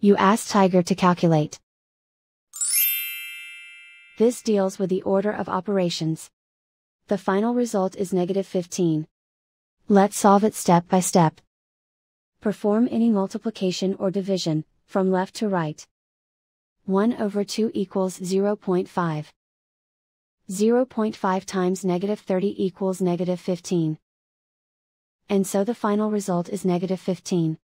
You ask Tiger to calculate. This deals with the order of operations. The final result is -15. Let's solve it step by step. Perform any multiplication or division, from left to right. 1/2 equals 0.5. 0.5 times -30 equals -15. And so the final result is -15.